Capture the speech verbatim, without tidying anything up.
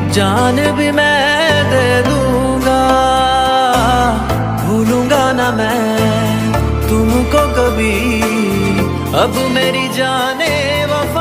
जान भी मैं दे दूंगा, भूलूंगा ना मैं तुमको कभी। अब मेरी जाने वफा